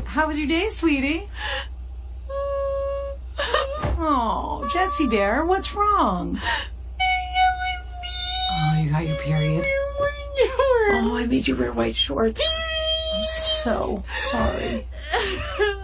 How was your day, sweetie? Oh, Jessie Bear, what's wrong? Oh, you got your period. Oh, I made you wear white shorts. I'm so sorry.